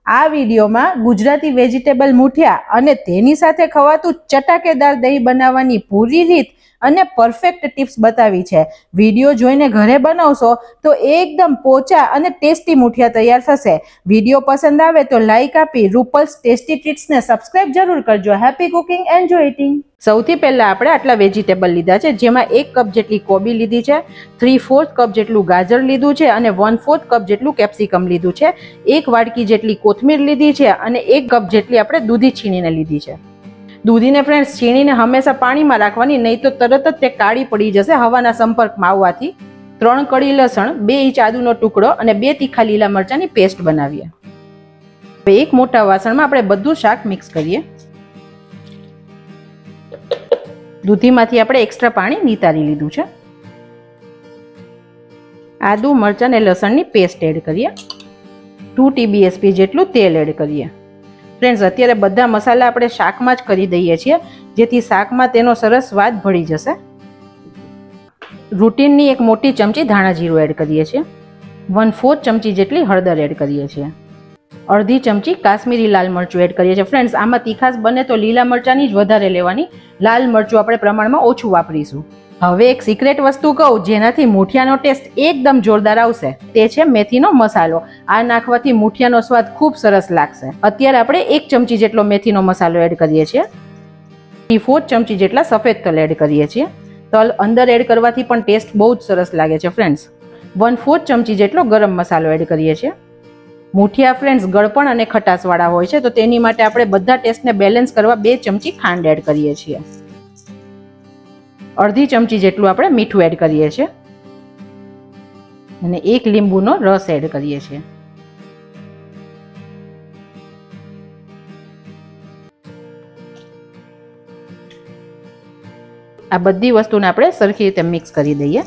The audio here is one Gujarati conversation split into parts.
આ વિડીયોમાં ગુજરાતી વેજીટેબલ મુઠિયા અને તેની સાથે ખવાતું ચટાકેદાર દહીં બનાવવાની પૂરી રીત અને પરફેક્ટ ટિપ્સ બતાવી છે. વિડીયો જોઈને ઘરે બનાવશો તો એકદમ પોચા અને ટેસ્ટી મુઠિયા તૈયાર થશે. વિડીયો પસંદ આવે તો લાઈક આપી રૂપલ્સ ટેસ્ટી ટ્રીટ્સને સબસ્ક્રાઇબ જરૂર કરજો. Happy cooking, enjoy eating. સૌથી પહેલા આપણે આટલા વેજીટેબલ લીધા છે, જેમાં 1 કપ જેટલી કોબી લીધી છે, 3/4 કપ જેટલું ગાજર લીધું છે અને 1/4 કપ જેટલું કેપ્સિકમ લીધું છે, 1 વાડકી જેટલી કોથમીર લીધી છે અને 1 કપ જેટલી આપણે દૂધી છીણીને લીધી છે. દૂધીને ફ્રેન્ડ્સ છીણીને હંમેશા પાણીમાં રાખવાની, નહીં તો તરત જ તે કાળી પડી જશે હવાના સંપર્કમાં આવવાથી. 3 કળી લસણ, 2 ઇંચ આદુનો ટુકડો અને 2 તીખા લીલા મરચાંની પેસ્ટ બનાવીએ. હવે એક મોટા વાસણમાં આપણે બધું શાક મિક્સ કરીએ. દૂધીમાંથી આપણે એક્સ્ટ્રા પાણી નિતારી લીધું છે. આદુ, મરચાં અને લસણની પેસ્ટ એડ કરીએ. 2 TBSP જેટલું તેલ એડ કરીએ. ફ્રેન્ડ્સ, અત્યારે બધા મસાલા આપણે શાકમાં જ કરી દઈએ છીએ, જેથી શાકમાં તેનો સરસ સ્વાદ ભળી જશે. રૂટીનની 1 મોટી ચમચી ધાણા જીરું એડ કરીએ છીએ. 1/4 ચમચી જેટલી હળદર એડ કરીએ છીએ. અડધી ચમચી કાશ્મીરી લાલ મરચું એડ કરીએ છીએ. ફ્રેન્ડ્સ, આમાં તીખાશ બને તો લીલા મરચાંની જ વધારે લેવાની, લાલ મરચું આપણે પ્રમાણમાં ઓછું વાપરીશું. હવે એક સિક્રેટ વસ્તુ કહું, જેનાથી મુઠિયાનો ટેસ્ટ એકદમ જોરદાર આવશે, તે છે મેથીનો મસાલો. આ નાખવાથી મુઠિયાનો સ્વાદ ખૂબ સરસ લાગશે. અત્યારે આપણે 1 ચમચી જેટલો મેથીનો મસાલો એડ કરીએ છીએ. 3/4 ચમચી જેટલા સફેદ તલ એડ કરીએ છીએ. તલ અંદર એડ કરવાથી પણ ટેસ્ટ બહુ જ સરસ લાગે છે. ફ્રેન્ડ્સ, 1/4 ચમચી જેટલો ગરમ મસાલો એડ કરીએ છીએ. મુઠિયા ફ્રેન્ડ્સ ગળપણ અને ખટાશવાળા હોય છે, તો તેની માટે આપણે બધા ટેસ્ટને બેલેન્સ કરવા 2 ચમચી ખાંડ એડ કરીએ છીએ. અડધી ચમચી જેટલું આપણે મીઠું એડ કરીએ છીએ અને 1 લીંબુનો રસ એડ કરીએ છીએ. આ બધી વસ્તુને આપણે સરખી રીતે મિક્સ કરી દઈએ.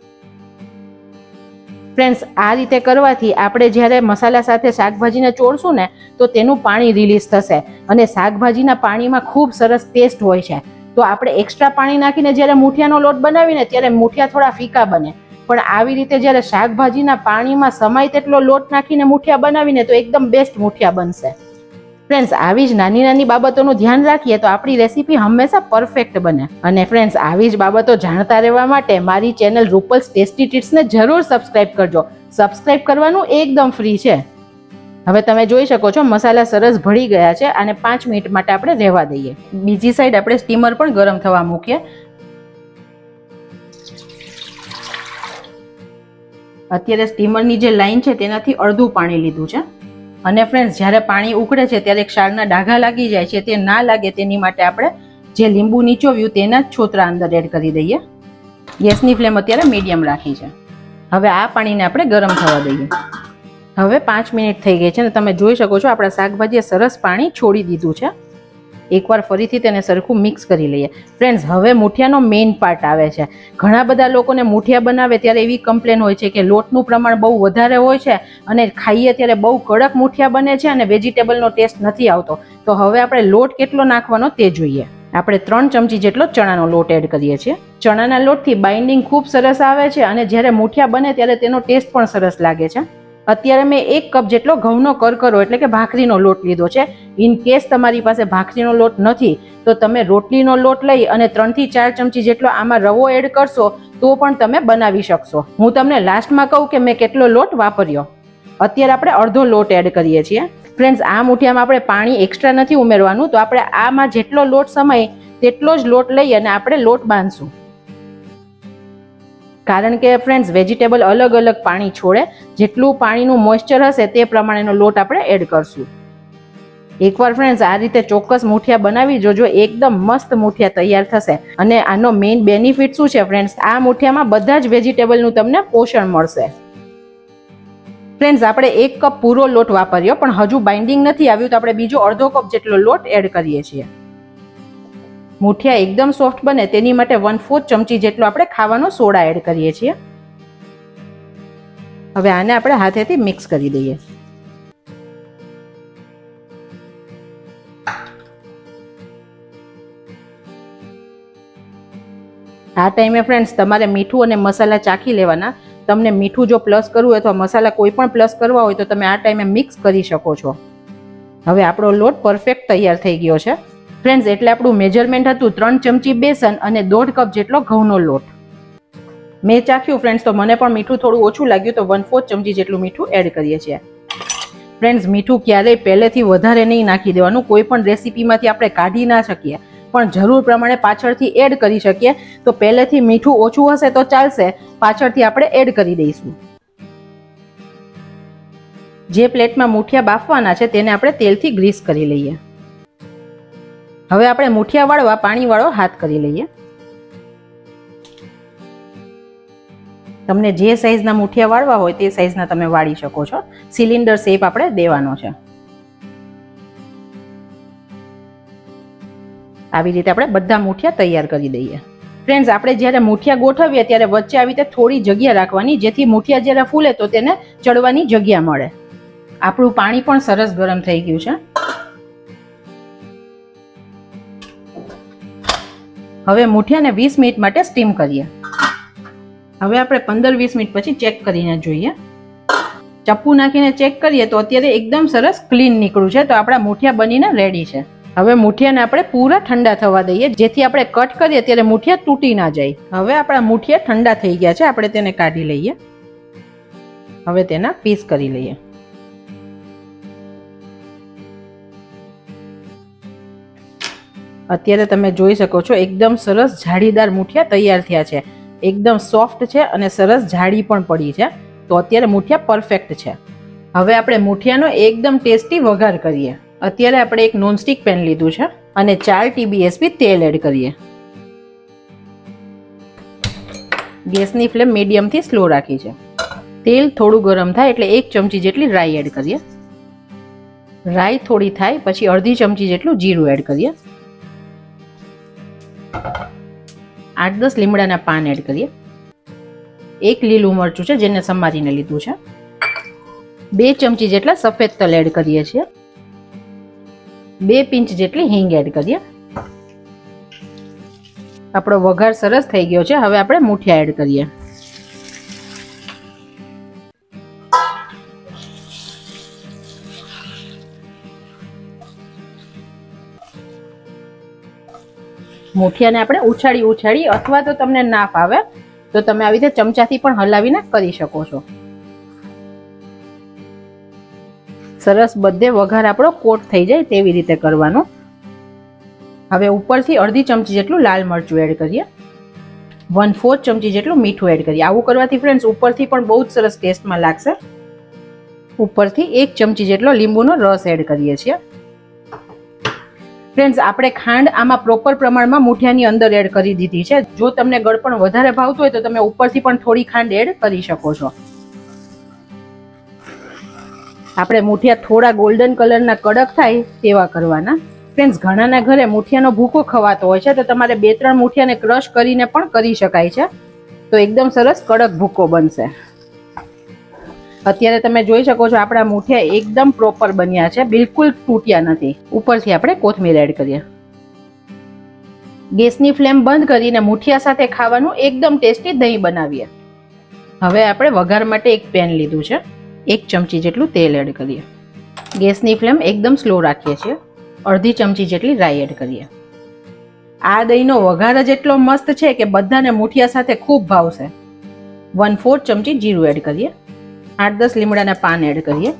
ફ્રેન્ડ્સ, આ રીતે કરવાથી આપણે જ્યારે મસાલા સાથે શાકભાજીને ચોળશું ને, તો તેનું પાણી રિલીઝ થશે અને શાકભાજીના પાણીમાં ખૂબ સરસ ટેસ્ટ હોય છે. તો આપણે એક્સ્ટ્રા પાણી નાખીને જ્યારે મુઠિયાનો લોટ બનાવીને ત્યારે મુઠિયા થોડા ફીકા બને, પણ આવી રીતે જ્યારે શાકભાજીના પાણીમાં સમાય તેટલો લોટ નાખીને મુઠિયા બનાવીને તો એકદમ બેસ્ટ મુઠિયા બનશે. ફ્રેન્ડ્સ, આવી જ નાની નાની બાબતોનું ધ્યાન રાખીએ તો આપણી રેસીપી હંમેશા પરફેક્ટ બને. અને ફ્રેન્ડ્સ, આવી જ બાબતો જાણતા રહેવા માટે મારી ચેનલ રૂપલ્સ ટેસ્ટી ટ્રીટ્સને જરૂર સબસ્ક્રાઇબ કરજો. સબસ્ક્રાઇબ કરવાનું એકદમ ફ્રી છે. હવે તમે જોઈ શકો છો મસાલા સરસ ભળી ગયા છે અને 5 મિનિટ માટે આપણે રહેવા દઈએ. બીજી સાઈડ આપણે સ્ટીમર પણ ગરમ થવા મૂકીએ. અત્યારે સ્ટીમરની જે લાઈન છે તેનાથી અડધું પાણી લીધું છે. અને ફ્રેન્ડ્સ, જ્યારે પાણી ઉકળે છે ત્યારે ક્ષારના ડાઘા લાગી જાય છે, તે ના લાગે તેની માટે આપણે જે લીંબુ નીચોવ્યું તેના જ છોતરા અંદર એડ કરી દઈએ. ગેસની ફ્લેમ અત્યારે મીડિયમ રાખી છે. હવે આ પાણીને આપણે ગરમ થવા દઈએ. હવે 5 મિનિટ થઈ ગઈ છે અને તમે જોઈ શકો છો આપણા શાકભાજીએ સરસ પાણી છોડી દીધું છે. એકવાર ફરીથી તેને સરખું મિક્સ કરી લઈએ. ફ્રેન્ડ્સ, હવે મુઠિયાનો મેઇન પાર્ટ આવે છે. ઘણા બધા લોકોને મુઠિયા બનાવે ત્યારે એવી કમ્પ્લેન હોય છે કે લોટનું પ્રમાણ બહુ વધારે હોય છે અને ખાઈએ ત્યારે બહુ કડક મુઠિયા બને છે અને વેજીટેબલનો ટેસ્ટ નથી આવતો. તો હવે આપણે લોટ કેટલો નાખવાનો તે જોઈએ. આપણે 3 ચમચી જેટલો ચણાનો લોટ એડ કરીએ છીએ. ચણાના લોટથી બાઇન્ડિંગ ખૂબ સરસ આવે છે અને જ્યારે મુઠિયા બને ત્યારે તેનો ટેસ્ટ પણ સરસ લાગે છે. અત્યારે મેં 1 કપ જેટલો ઘઉંનો કરકરો એટલે કે ભાખરીનો લોટ લીધો છે. ઇન કેસ તમારી પાસે ભાખરીનો લોટ નથી તો તમે રોટલીનો લોટ લઈ અને 3 થી 4 ચમચી જેટલો આમાં રવો એડ કરશો તો પણ તમે બનાવી શકશો. હું તમને લાસ્ટમાં કહું કે મેં કેટલો લોટ વાપર્યો. અત્યારે આપણે અડધો લોટ એડ કરીએ છીએ. ફ્રેન્ડ્સ, આ મુઠિયામાં આપણે પાણી એક્સ્ટ્રા નથી ઉમેરવાનું, તો આપણે આમાં જેટલો લોટ સમાય તેટલો જ લોટ લઈ અને આપણે લોટ બાંધશું. કારણ કે ફ્રેન્ડ્સ, વેજીટેબલ અલગ અલગ પાણી છોડે. જેટલું પાણીનું મોઇસ્ચર હશે તે પ્રમાણેનો લોટ આપણે એડ કરશું. એકવાર ફ્રેન્ડ્સ આ રીતે ચોક્કસ મુઠિયા બનાવી જોજો, એકદમ મસ્ત મુઠિયા તૈયાર થશે. અને આનો મેઇન બેનિફિટ શું છે ફ્રેન્ડ્સ, આ મુઠિયામાં બધા જ વેજીટેબલનું તમને પોષણ મળશે. ફ્રેન્ડ્સ, આપણે 1 કપ પૂરો લોટ વાપર્યો, પણ હજુ બાઇન્ડિંગ નથી આવ્યું તો આપણે બીજો અડધો કપ જેટલો લોટ એડ કરીએ છીએ. મુઠિયા એકદમ સોફ્ટ બને તેની માટે 1/4 ચમચી જેટલો આપણે ખાવાનો સોડા એડ કરીએ છીએ. હવે આને આપણે હાથેથી મિક્સ કરી દઈએ. આ ટાઈમે ફ્રેન્ડ્સ તમારે મીઠું અને મસાલા ચાખી લેવાના. તમને મીઠું જો પ્લસ કરવું હોય અથવા મસાલા કોઈ પણ પ્લસ કરવા હોય તો તમે આ ટાઈમે મિક્સ કરી શકો છો. હવે આપણો લોટ પરફેક્ટ તૈયાર થઈ ગયો છે ફ્રેન્ડ્સ. એટલે આપણું મેજરમેન્ટ હતું 3 ચમચી બેસન અને 1.5 કપ જેટલો ઘઉંનો લોટ. મેં ચાખ્યું ફ્રેન્ડ્સ તો મને પણ મીઠું થોડું ઓછું લાગ્યું, તો 1/4 ચમચી જેટલું મીઠું એડ કરીએ છીએ. ફ્રેન્ડ્સ, મીઠું ક્યારેય પહેલેથી વધારે નહીં નાખી દેવાનું. કોઈ પણ રેસીપીમાંથી આપણે કાઢી ના શકીએ, પણ જરૂર પ્રમાણે પાછળથી એડ કરી શકીએ. તો પહેલેથી મીઠું ઓછું હશે તો ચાલશે, પાછળથી આપણે એડ કરી દઈશું. જે પ્લેટમાં મુઠિયા બાફવાના છે તેને આપણે તેલથી ગ્રીસ કરી લઈએ. હવે આપણે મુઠિયા વાળવા પાણીવાળો હાથ કરી લઈએ. તમને જે સાઈઝના મુઠિયા વાળવા હોય તે સાઈઝના તમે વાળી શકો છો. સિલિન્ડર શેપ આપણે દેવાનો છે. આવી રીતે આપણે બધા મુઠિયા તૈયાર કરી દઈએ. ફ્રેન્ડ્સ, આપણે જ્યારે મુઠિયા ગોઠવીએ ત્યારે વચ્ચે આવી રીતે થોડી જગ્યા રાખવાની, જેથી મુઠિયા જ્યારે ફૂલે તો તેને ચડવાની જગ્યા મળે. આપણું પાણી પણ સરસ ગરમ થઈ ગયું છે. હવે મુઠિયાને 20 મિનિટ માટે સ્ટીમ કરીએ. હવે આપણે 15-20 મિનિટ પછી ચેક કરીને જોઈએ. ચપ્પુ નાખીને ચેક કરીએ તો અત્યારે એકદમ સરસ ક્લીન નીકળ્યું છે. તો આપણા મુઠિયા બનીને રેડી છે. હવે મુઠિયાને આપણે પૂરા ઠંડા થવા દઈએ, જેથી આપણે કટ કરીએ ત્યારે મુઠિયા તૂટી ના જાય. હવે આપણા મુઠિયા ઠંડા થઈ ગયા છે. આપણે તેને કાઢી લઈએ. હવે તેના પીસ કરી લઈએ. અત્યારે તમે જોઈ શકો છો એકદમ સરસ જાળીદાર મુઠિયા તૈયાર થયા છે. એકદમ સોફ્ટ છે અને સરસ જાળી પણ પડી છે. તો અત્યારે મુઠિયા પરફેક્ટ છે. હવે આપણે મુઠિયાનો એકદમ ટેસ્ટી વઘાર કરીએ. અત્યારે આપણે એક નોનસ્ટિક પેન લીધું છે અને 4 TBSP તેલ એડ કરીએ. ગેસની ફ્લેમ મીડિયમથી સ્લો રાખી છે. તેલ થોડું ગરમ થાય એટલે 1 ચમચી જેટલી રાઈ એડ કરીએ. રાઈ થોડી થાય પછી અડધી ચમચી જેટલું જીરું એડ કરીએ. 8-10 લીમડાના પાન એડ કરીએ. 1 લીલું મરચું છે જેને સમારીને લીધું છે. 2 ચમચી જેટલા સફેદ તલ એડ કરીએ છીએ. 2 પિંચ જેટલી હિંગ એડ કરીએ. આપણો વઘાર સરસ થઈ ગયો છે. હવે આપણે મુઠિયા એડ કરીએ. મુઠિયાને આપણે ઉછાળી અથવા તો તમને ના ફાવે તો તમે આવી રીતે ચમચાથી પણ હલાવીને કરી શકો છો. સરસ બધે વઘાર આપણો કોટ થઈ જાય તેવી રીતે કરવાનો. હવે ઉપરથી અડધી ચમચી જેટલું લાલ મરચું એડ કરીએ. 1/4 ચમચી જેટલું મીઠું એડ કરીએ. આવું કરવાથી ફ્રેન્ડ્સ ઉપરથી પણ બહુ જ સરસ ટેસ્ટમાં લાગશે. ઉપરથી 1 ચમચી જેટલો લીંબુનો રસ એડ કરીએ છીએ. ફ્રેન્ડ્સ, આપણે ખાંડ આમાં પ્રોપર પ્રમાણમાં મુઠિયાની અંદર એડ કરી દીધી છે. જો તમને ગળપણ વધારે ભાવતું હોય તો તમે ઉપરથી પણ થોડી ખાંડ એડ કરી શકો છો. આપણે મુઠિયા થોડા ગોલ્ડન કલરના કડક થાય તેવા કરવાના. ફ્રેન્ડ્સ, ઘણાના ઘરે મુઠિયાનો ભૂકો ખવાતો હોય છે, તો તમારે 2-3 મુઠિયાને ક્રશ કરીને પણ કરી શકાય છે. તો એકદમ સરસ કડક ભૂકો બનશે. અત્યારે તમે જોઈ શકો છો આપણા મુઠિયા એકદમ પ્રોપર બન્યા છે, બિલકુલ તૂટ્યા નથી. ઉપરથી આપણે કોથમીર એડ કરીએ. ગેસની ફ્લેમ બંધ કરીને મુઠિયા સાથે ખાવાનું એકદમ ટેસ્ટી દહીં બનાવીએ. હવે આપણે વઘાર માટે એક પેન લીધું છે. 1 ચમચી જેટલું તેલ એડ કરીએ. ગેસની ફ્લેમ એકદમ સ્લો રાખીએ છીએ. અડધી ચમચી જેટલી રાઈ એડ કરીએ. આ દહીંનો વઘાર જ એટલો મસ્ત છે કે બધાને મુઠિયા સાથે ખૂબ ભાવશે. 1/4 ચમચી જીરું એડ કરીએ. 8-10 લીમડાના પાન એડ કરીએ.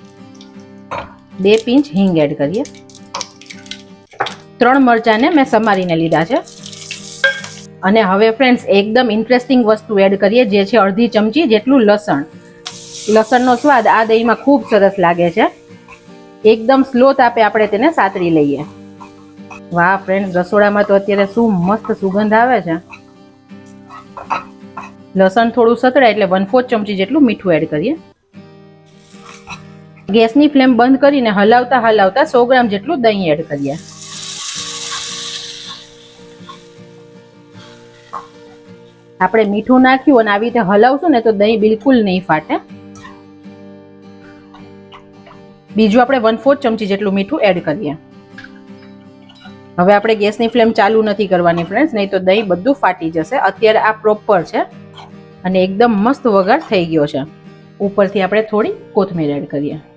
2 પિંચ હિંગ એડ કરીએ. 3 મરચાંને મેં સમારીને લીધા છે. અને હવે ફ્રેન્ડ્સ એકદમ ઇન્ટરેસ્ટિંગ વસ્તુ એડ કરીએ, જે છે અડધી ચમચી જેટલું લસણ. લસણનો સ્વાદ આ દહીંમાં ખૂબ સરસ લાગે છે. એકદમ સ્લો તાપે આપણે તેને સાતળી લઈએ. વાહ ફ્રેન્ડ્સ, રસોડામાં તો અત્યારે શું મસ્ત સુગંધ આવે છે. લસણ થોડું સતળાય એટલે 1/4 ચમચી જેટલું મીઠું એડ કરીએ. ગેસની ફ્લેમ બંધ કરીને હલાવતા 100 ગ્રામ જેટલું દહીં એડ કરીએ. આપણે મીઠું નાખ્યું અને આવી રીતે હલાવશું ને તો દહીં બિલકુલ નહીં ફાટે. બીજું આપણે 1/4 ચમચી જેટલું મીઠું એડ કરીએ. હવે આપણે ગેસની ફ્લેમ ચાલુ નથી કરવાની ફ્રેન્ડ્સ, નહીં તો દહીં બધું ફાટી જશે. અત્યારે આ પ્રોપર છે અને એકદમ મસ્ત વઘાર થઈ ગયો છે. ઉપરથી આપણે થોડી કોથમીર એડ કરીએ.